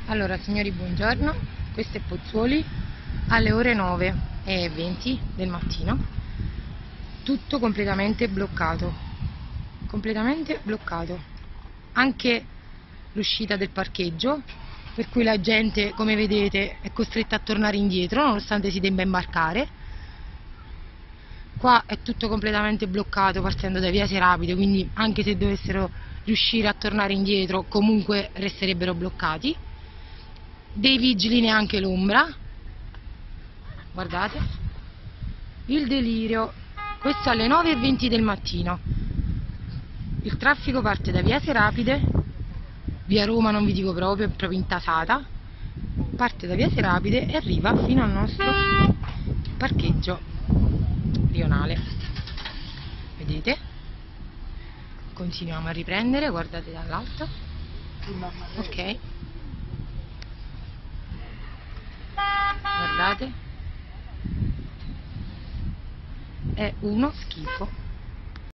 Allora signori, buongiorno, questo è Pozzuoli alle ore 9:20 del mattino, tutto completamente bloccato, anche l'uscita del parcheggio, per cui la gente, come vedete, è costretta a tornare indietro nonostante si debba imbarcare. Qua è tutto completamente bloccato partendo da via Serapide, quindi anche se dovessero riuscire a tornare indietro comunque resterebbero bloccati. Dei vigili neanche l'ombra, guardate il delirio. Questo alle 9:20 del mattino. Il traffico parte da via Serapide, via Roma non vi dico proprio, è proprio intasata, parte da via Serapide e arriva fino al nostro parcheggio rionale. Vedete? Continuiamo a riprendere, guardate dall'alto. Ok, guardate, è uno schifo.